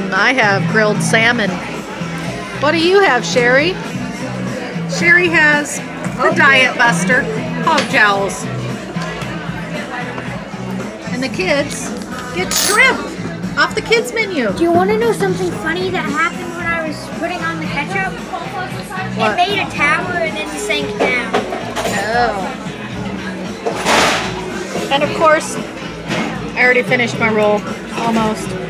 I have grilled salmon. What do you have, Sherry? Sherry has the Diet Buster hog jowls. And the kids get shrimp off the kids menu. Do you want to know something funny that happened when I was putting on the ketchup? What? It made a tower and then sank down. Oh. And of course, I already finished my roll, almost.